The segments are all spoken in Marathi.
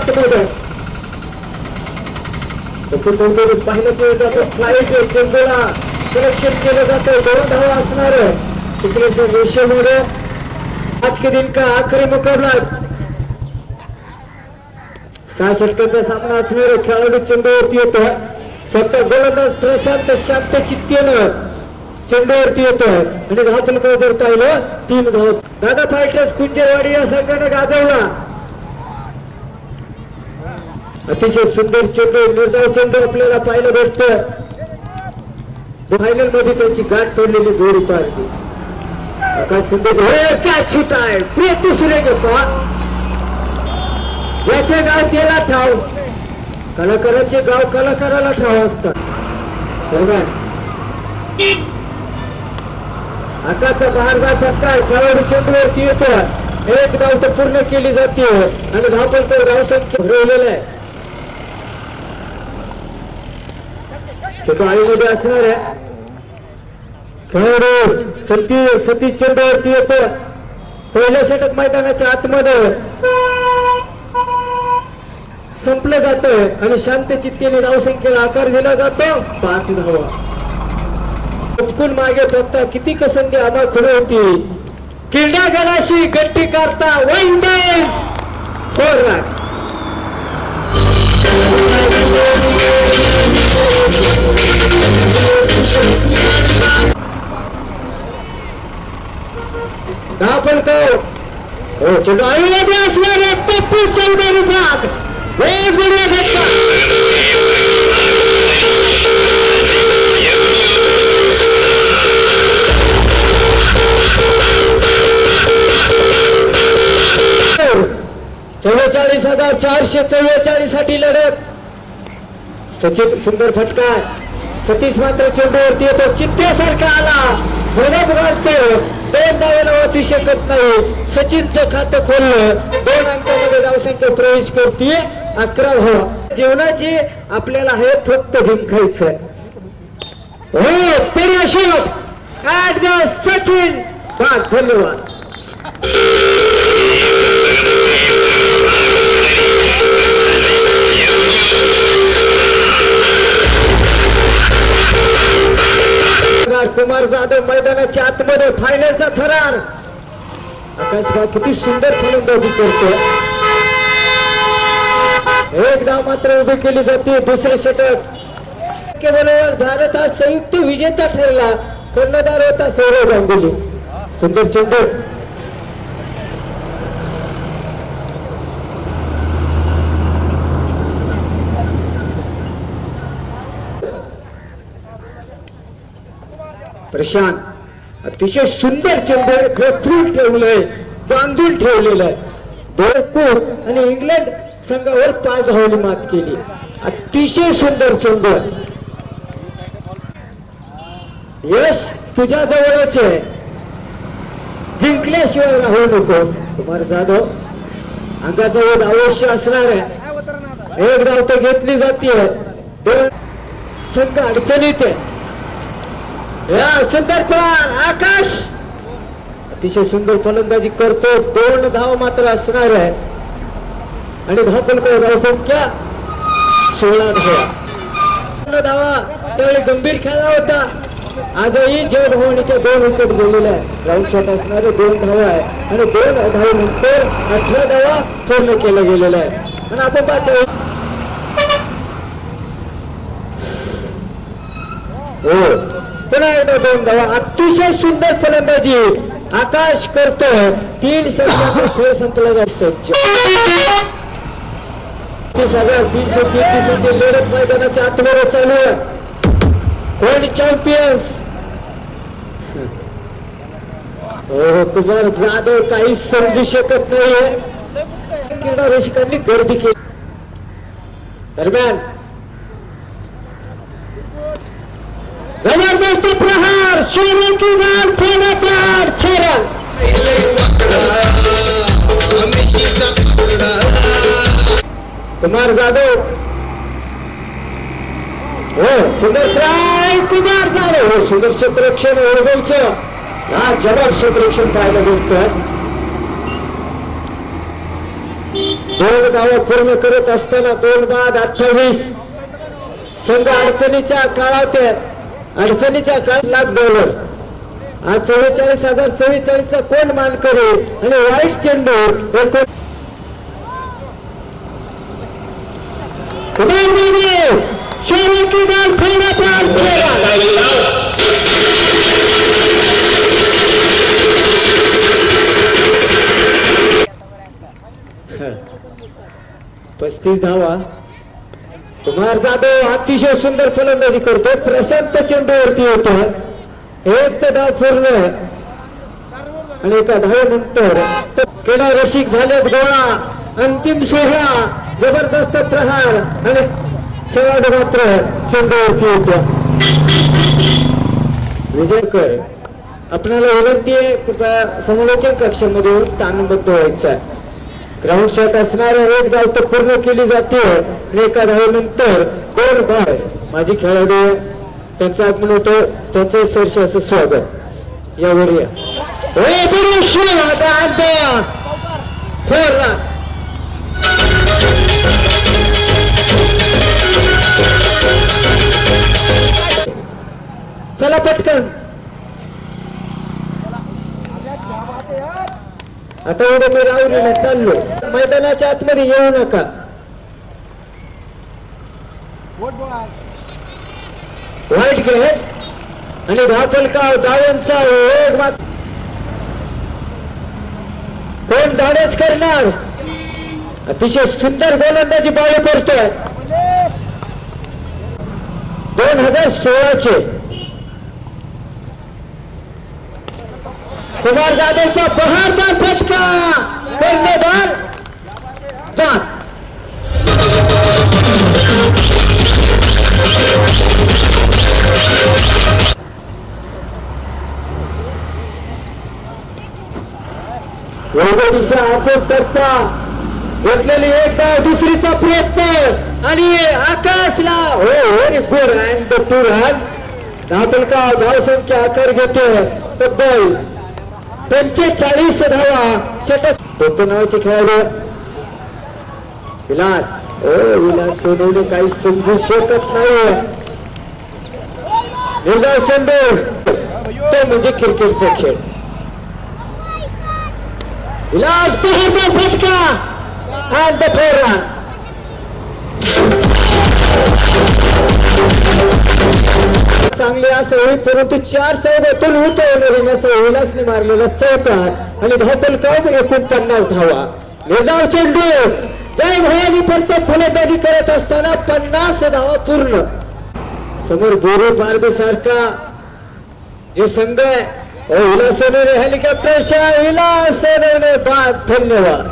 पाहिलं जातं फ्लाईट चेंडूला सुरक्षित केलं जातं 2 धावा असणार तिकडे रेषेमध्ये आज के दिन का आखरी मुकाबला 6 षटकांचा सामना असणारे खेळाडू चेंडूवरती येतोय फक्त गोलंदाज प्रशांत शांत चित्तेनं चेंडूवरती येतोय आणि धावफलकावर जर पाहिलं 3 धाव दादा फायटर्स कुंजेवाडी या संघाने गाजवला अतिशय सुंदर चेंडू निर्धाव चेंडू आपल्याला पाहायला भेटतोय फायनल मध्ये त्यांची गाठ पडलेली जोडी पाहिजे आकाश सुंदर काय शूट आहे प्रीती सुरेगप्पा ज्याचे गाव त्याला ठाव कलाकाराचे गाव कलाकाराला ठाव असतात आकाशचा बाहेरचा फटका खेळाडू चेंडूवरती येतोय 1 धाव तर पूर्ण केली जाते आणि धावफलक धाव संख्या भरवलेला आहे चेंडू आळीमध्ये असणार आहे खेळाडू सतीश चेंडूवरती येतो पहिल्या षटक मैदानाच्या आतमध्ये संपलं जातोय आणि शांत चित्तेने धावसंख्येला आकार दिला जातो 5 धावा उचकून मागे फक्त किती कसंदी आम्हा खुली होती किल्ला गणाशी गट्टी करता 1 days 4 run हो चेंडू आळीमध्ये असणारे पप्पू चौधरी भाग वेगवेगळ्या घटना $44,444 साठी लढत सचिन सुंदर फटका सतीश मात्र चेंडूवरती येतो चित्तेसारखा आला भरत वाजतो 2 धावेला वाचू शकत नाही सचिनचं खातं खोललं 2 अंकामध्ये धावसंख्या प्रवेश करते 11 धावा जीवनाची आपल्याला हे फक्त जिंकायचं हो तरी शॉट ऍट द सचिन धन्यवाद कुमार जाधव मैदानाच्या आतमध्ये फायनलचा थरार आकाश किती सुंदर फलंदाजी करतो 1 धाव मात्र उभी केली जाते दुसरे षटक बरोबर भारत हा संयुक्त विजेता ठरला कर्णधार होता सौरव गांगुली सुंदर चेंडू प्रशांत अतिशय सुंदर चेंडू गथून ठेवलंय बांधून ठेवलेलं आहे दोरपूर आणि इंग्लंड संघावर 5 धावांनी मात केली अतिशय सुंदर चेंडू यश तुझ्या जवळच आहे जिंकल्याशिवाय राहू नकोस कुमार जाधव अंगाजवळ अवश्य असणार आहे 1 धाव तर घेतली जाते 2 संघ अडचणीत आहे या सुंदर पवार आकाश अतिशय सुंदर फलंदाजी करतो 2 धाव मात्र असणार आहे आणि धावफलक धावसंख्या 16 धावा त्यावेळी गंभीर खेळला होता आजही जय भवानीच्या 2 विकेट गेलेल्या आहे राऊंड शॉट असणारे 2 धावा आहे आणि 2 धावेनंतर 18 धावा पूर्ण केलं गेलेलं आहे आणि आपण पाहतो हो पुन्हा एकदा 2 धावा अतिशय सुंदर फलंदाजी आकाश करतोय 3 षटकांचा खेळ संपला जातो सगळ्या 333 लढत मैदानाच्या आतमध्ये चालू आहे वर्ल्ड चॅम्पियन्स हो कुमार जाधव काही समजू शकत नाहीये क्रीडा रसिकांनी गर्दी केली दरम्यान जबरदस्त प्रहार शिवराकी राम फेण्याचा छेरा कुमार जाधव हो सुंदर ट्राय कुमार जाधव हो सुंदर क्षेत्ररक्षण ओळगावचं हा जबर क्षेत्ररक्षण पाहायला भेटतं दोन धावा पूर्ण करत असताना 2:28 संघ अडचणीच्या काळात लाख डॉलर आज 44,044चा कोण मानकरी आणि वाईट चेंडू शेवटची डाल खेळण्याचा 35 धावा कुमार जाधव अतिशय सुंदर फलंदाजी करतो प्रशांत चेंडूवरती येतो एक धाव पूर्ण आणि एका धावेनंतर केला रसिक झालेत गोळा अंतिम सोहळा जबरदस्त प्रहार आणि खेळाडू मात्र चेंडूवरती येतो विजयकर आपल्याला विनंती आहे कृपया समालोचन कक्षामध्ये स्थानबद्ध व्हायचं आहे ग्राउंड शॉट असणार एक धाव तर पूर्ण केली जाते आणि एका धावेनंतर 2 धाव माझी खेळाडू त्यांचं आगमन होतं त्यांचं सरस असं स्वागत यावर या चला पटकन आता एवढं मी राहुरीला चाललो मैदानाच्या आतमध्ये येऊ नका वाईट घे आणि धापलकाव धावांचा वेग कोण धाडस करणार अतिशय सुंदर गोलंदाजी बाळू करतोय 2016चे कुमार जाधवचा बहारदार फटका कर्णधार बाद दिशा असं करता घेतलेली एक धाव दुसरीचा प्रयत्न आणि आकाशला गुड अँड द टू रन धाव संख्या आकार घेतो तब्बल 45 धावा षटक तो नावाचे खेळाडू विलास सोनवणे काही समजू शकत नाही निर्धाव चेंडू तो म्हणजे क्रिकेटचा खेळ विलास बहादूर फटका and the 4 run चांगले असं होईल परंतु 4 चौघातून उतरवणारे विलासने मारलेला चौका आणि धावपलकाव 49 धावा निर्धाव चेंडू जय भयानी पंत फलंदाजी करत असताना 50 धावा पूर्ण समोर गोरे पारदे सारखा जे संघ आहे विलास सोनवणे हेलिकॉप्टरच्या विलास सोनवणे बाद धन्यवाद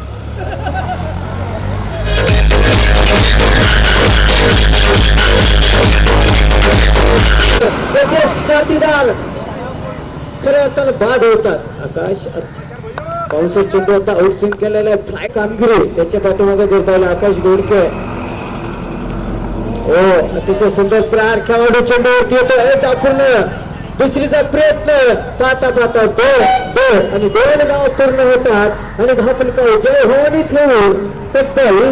साथीदार खरं असताना बाद होतात आकाश पावसाचा चेंडू आता आउटस्विंग केलेला आहे फ्लाय कामगिरी त्याच्या पाठीमागे जर पाहिलं आकाश गोडके अतिशय सुंदर प्रहार खेळाडू चेंडूवरती येतो हे टाकून दुसरीचा प्रयत्न पाहता दोन आणि 2 धावा पूर्ण होतात आणि धावपलकाव जय भवानी ठेवून तब्बल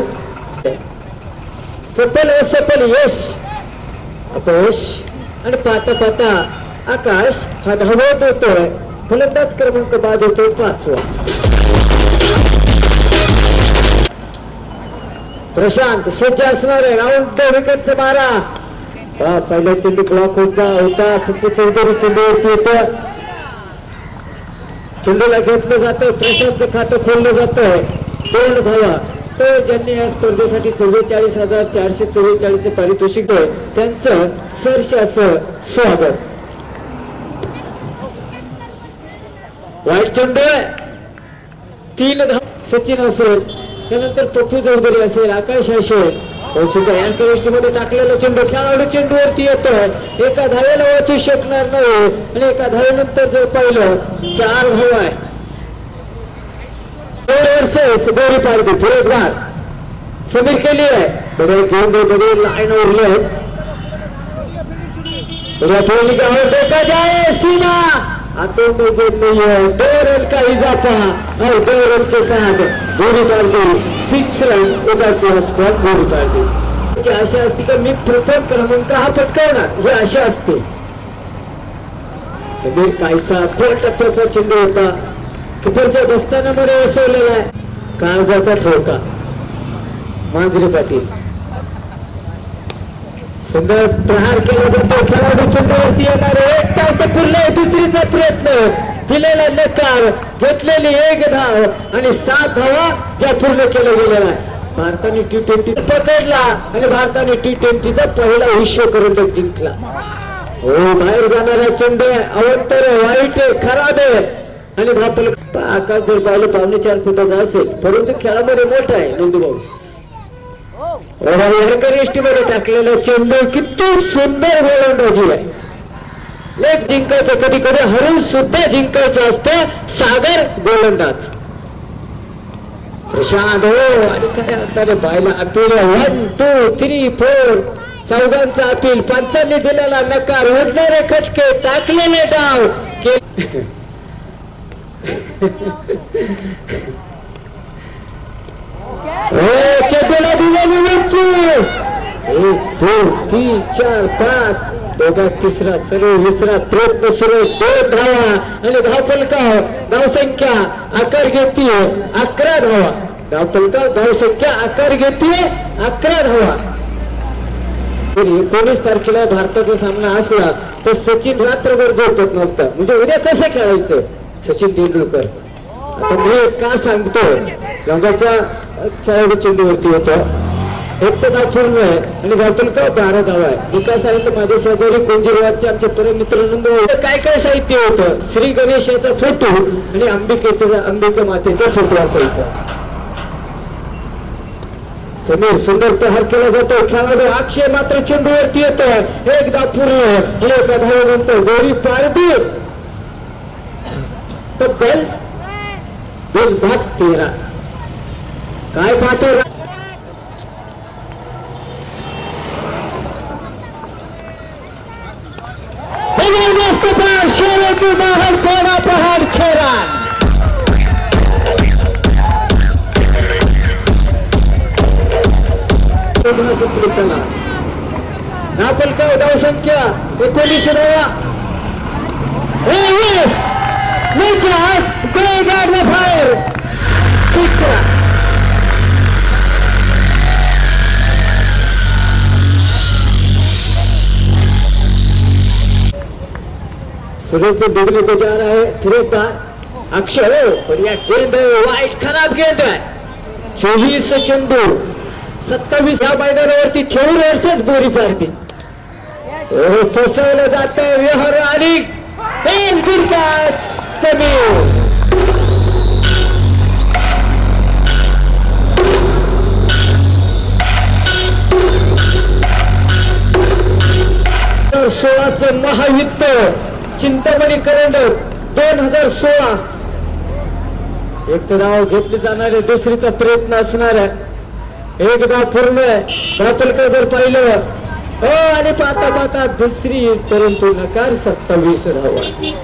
सफल यश अपयश आणि पाहता आकाश हा धावत होतोय फलंदाज क्रमांक बाद होतोय 5वा प्रशांत सज्ज असणार आहे राऊंड विकेटचा मारा पहिला चेंडू ब्लॉक होता फक्त चौधरी चेंडूवरती येतं चेंडूला घेतलं जातं प्रशांतचं खातं खोललं जातं 2 धावा तो ज्यांनी या स्पर्धेसाठी 44,444 पारितोषिक आहे त्यांचं सरस असं स्वागत वाईट चेंडू 3 धावा सचिन असेल त्यानंतर पप्पू चौधरी असेल आकाश असेल सुद्धा यांच्या गोष्टीमध्ये टाकलेला चेंडू खेळाडू चेंडूवरती येतोय एका धावेला वाचू शकणार नाही आणि एका धावेनंतर जर पाहिलं 4 धावा आहे गोरी पारदी फिरोजगार समीर केली आहे बड़े लाइन उरले देखा जाए सीमा हाथों में गेंद नहीं है 2 रन का इजाफा और 2 रन के साथ गोरी पारदी फिक्स रन एका स्कॉट बोलू पाहिजे अशी असते का मी प्रथम क्रमांक हा पटकावणार हे अशी असते कायसा खोल टप्प्याचा चेंडू होता किपरच्या दस्तानामध्ये बसवलेला आहे काळजाचा ठोका मांजरे पाटील सुंदर प्रहार केला जातो खेळाडू चेंडूवरती येणार एक धाव तर पूर्ण दुसरीचा प्रयत्न दिलेला नकार घेतलेली एक धाव आणि 7 धावा ज्या पूर्ण केल्या गेलेला आहे भारताने T20 पकडला आणि भारताने T20चा पहिला विश्वकरंडक जिंकला हो बाहेर जाणारा चेंडू अवंतर वाईट खराब आहे आणि धापल आकाश जर पाहिलं 5.5 फुटाचा असेल परंतु खेळामध्ये मोठा आहे नंदूभाऊ मध्ये टाकलेला चेंडू किती सुंदर गोलंदाजी आहे लेख जिंकायचं कधी कधी हरून सुद्धा जिंकायचं असतं सागर गोलंदाज प्रशांत हो आणि काय असणार बायला अपील 1 2 3 4 चौघांचा अपील पंचांनी दिलेला नकार उडणारे खटके टाकलेले डाव चेंडूला दिलेली उंची 1 2 3 4 5 दोघा तिसरा सर्व विसरा प्रयत्न सुरू 2 धावा आणि धावफलका धावसंख्या आकार घेतीये 11 धावा धावफलका धावसंख्या आकार घेतीये 11 धावा 19 तारखेला भारताचा सामना असला तर सचिन रात्रभर झोपत नव्हता म्हणजे उद्या कसं खेळायचं सचिन तेंडुलकर आता मी का सांगतो रंगाच्या खेळाडू चेंडूवरती होतो एक तर धाव पूर्ण आहे आणि धावफलका 12 धावा आहे मी काय सांगितलं माझ्या शेजारी कोंजीरवाडचे आमचे परम मित्र नंद काय काय साहित्य होतं श्री गणेशाचा फोटो आणि अंबिका मातेचा फोटो असायचा समीर सुंदर प्रहार केला जातो खेळाडू अक्षय मात्र चेंडूवरती येतो एक धाव पूर्ण एका धावेनंतर गोरी पारडी तब्बल 2-13 काय पाहतो शहरातून बाहेर कोणा प्रहार खेळा धावफलका धावसंख्या 19 धावा बाहेर सूरज बिगले को जा रहा है फिर अक्षय बढ़िया गेंद वाईट खराब गेंद आहे 24 चेंडू 27 या मैदानावरती ठेवून वर्षच बोरी पारती फसवलं जात व्यवहार आणि कमी सोळाचं महायुद्ध चिंतामणी करंडक 2016 एक तर नाव घेतले जाणारे दुसरीचा प्रयत्न असणार आहे एक धाव पूर्ण धावफलका जर पाहिलं हो आणि पाहता पाहता दुसरी परंतु नकार 27 धावा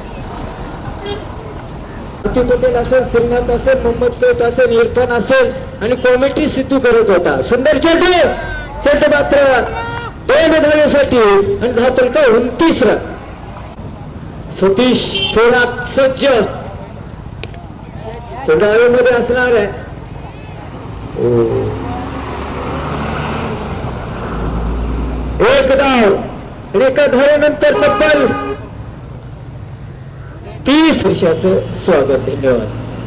पटेल असेल श्रीनाथ असेल मोहम्मद शेख असेल इरफान असेल आणि कॉमेडी सिद्धू करत होता सुंदर चेंडू मात्र 2 धावेसाठी आणि धावफलका 29 रन सतीश थोडा सज्ज चेंडूमध्ये असणार आहे एक धाव आणि एका धावेनंतर तब्बल 30 वर्षाचं स्वागत धन्यवाद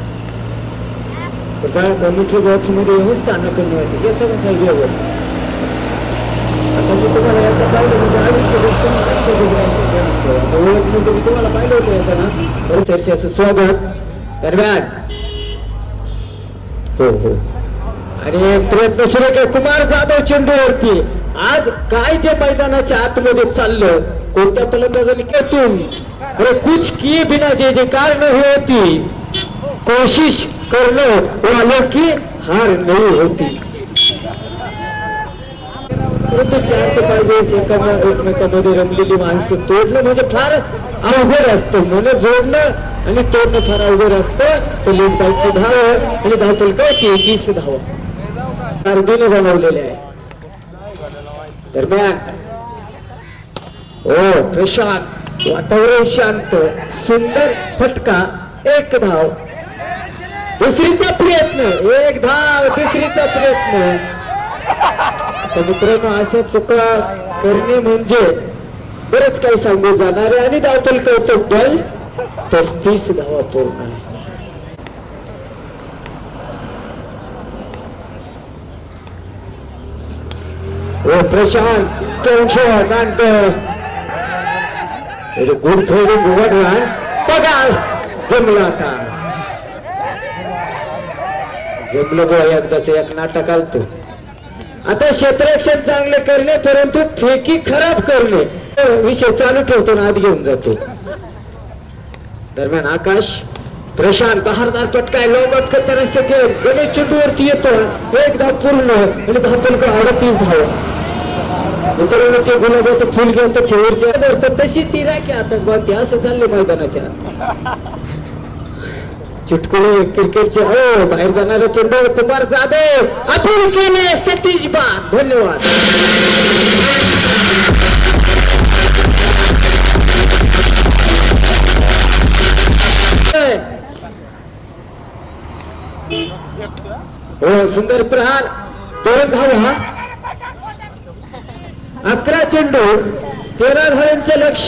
कॉमेंट्री बॉक्स मध्ये येऊन स्थानक कमी होते याचा कसा आयडिया आता मी तुम्हाला याचा पाहिलं म्हणजे मी तुम्हाला पाहिलं होतं याचा ना 30 वर्षाचं स्वागत दरम्यान हो हो आणि प्रयत्न सुरू केला कुमार जाधव चेंडूवरती आज काय जे मैदानाच्या आतमध्ये चाललं कोणत्या फलंदाजाने केतून अरे कुछ किए बिना जे कारण होती कोशिश करणं वालों की हार नहीं होती परंतु 4 ते 5 दिवस एकमेकांमध्ये रमलेली माणसं तोडणं म्हणजे फार अवघड असतं मन जोडणं आणि तोडणं फार अवघड असतं तर लिंबाईची धाव आणि धावफलका 33 धावा अर्धीने बनवलेले आहे. दरम्यान हो प्रशांत, वातावरण शांत, सुंदर फटका, एक धाव, दुसरीचा प्रयत्न, एक धाव, दुसरीचा प्रयत्न. तर मित्रांनो अशा चुका करणे म्हणजे बरेच काही सांगू जाणारे आणि धावतल कौतुक बल 35 धावा पूर्ण आहे. ओ प्रशांत टेन्शन आणतं गुड फेडून उघडला बघा जमलं. आता जमलं बघा एकदाच एक नाटक आलतो. आता क्षेत्ररक्षण चांगले करणे परंतु फेकी खराब करणे विषय चालू ठेवतो ना आत घेऊन जातो. दरम्यान आकाश प्रशांत बहारदार पटकाय लोबट करताना सेकंड गणेश चेंडूवरती येतो. एक धाव पूर्ण आणि धावपलक 38 धाव. मित्रांनो ते गुलाबाचं फुल घेऊन तर खेळीच्या तशी ती राखी आता बाकी असं चालले मैदानाच्या. चुटकुळे क्रिकेटचे हो बाहेर जाणारा चेंडू कुमार जाधव अपील केले सतीश बा. धन्यवाद. हो सुंदर प्रहार 2 धावा, 11 चेंडू 13 धावांचं लक्ष.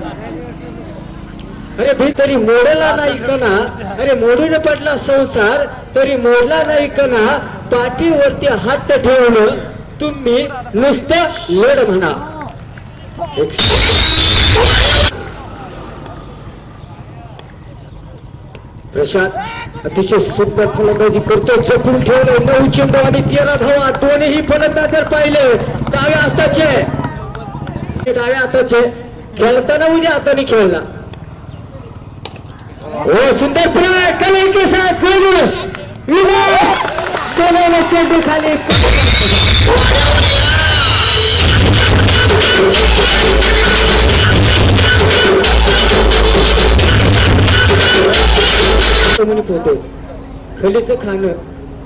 अरे भाई तरी मोडला नाही कणा, अरे मोडून पडला संसार तरी मोडला नाही कणा. पाठीवरती हात ठेवून तुम्ही नुसतं लढ म्हणा. प्रशांत अतिशय सुंदर फलंदाजी करतो. जपून ठेवलं 9 चेंडू आणि 13 धावा. दोन्ही फलंदाज पाहिले डाव्या हाताचे खेळताना उजव्या हाताने खेळला. ओ सुंदर प्रयोग कले के साथ चेंडू खाली. खलीचं खाणं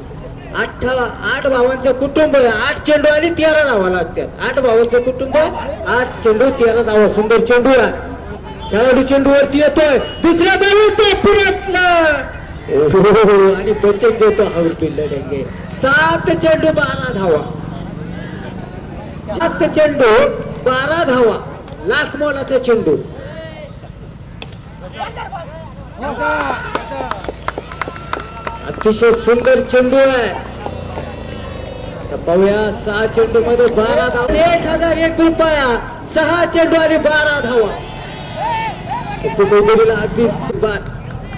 8 भावांचं कुटुंब, 8 चेंडू आणि 13 धावा लागतात. 8 भावांचं कुटुंब, 8 चेंडू 13 धावा. सुंदर चेंडू आहे. खेळाडू चेंडूवरती येतोय. दुसऱ्या बाजूचे प्रयत्न आणि बचत देतो हाऊर पिल्लडेंगे. 7 चेंडू 12 धावा. 7 चेंडू 12 धावा. लाख मोलाचा चेंडू. अतिशय सुंदर चेंडू आहे. पाहूया 6 चेंडू मध्ये 12 धावा. 1001 रुपया. 6 चेंडू आणि 12 धावा. चौधरीला 20 बाद.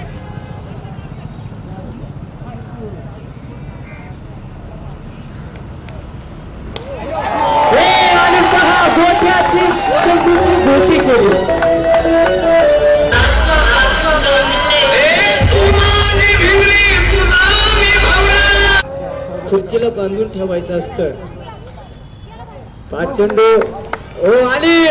आणि 6 गोट्याची चेंडूची गोटी केली. खुर्चीला बांधून ठेवायचं असतं. 5 चेंडू ओ आणि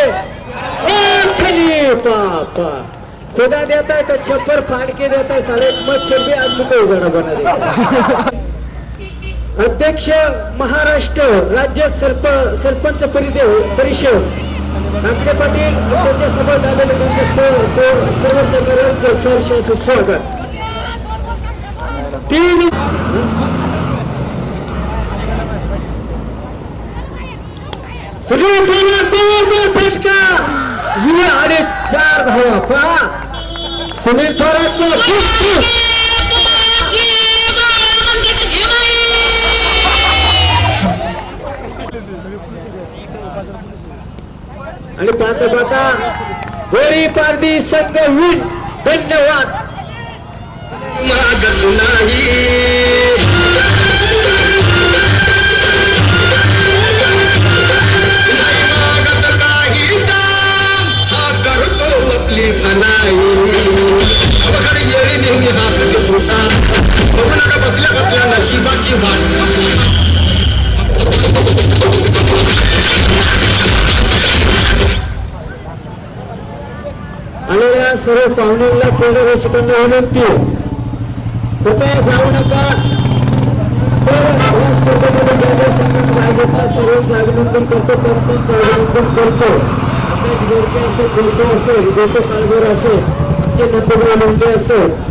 पापा खुदा देता है तो छप्पर फाड़ के देता है. सारे मच्छर भी आदमी को उजाड़ा बना देता. अध्यक्ष महाराष्ट्र राज्य सरपंच परिषद नागरे पाटील त्यांच्या सोबत आलेले सर्व सरकारांचं सहर्ष स्वागत. 3 फटका आणि 4 धावा. पहा सुनील थोरात आणि पाहता गोरी पारदी संघ विन. धन्यवाद. आलेल्या सर्व पाहुण्यांना केंद्र रसिकांना विनंती कृपया जाऊ नका. या स्पर्धेमध्ये ज्या संघाने भाग घेतला सर्वांचं अभिनंदन करतो, त्यांचं अभिनंदन करतो. असेल, गोलको असेल, गोलको काळभोर असेल, नंदुरबार लोंढे असेल,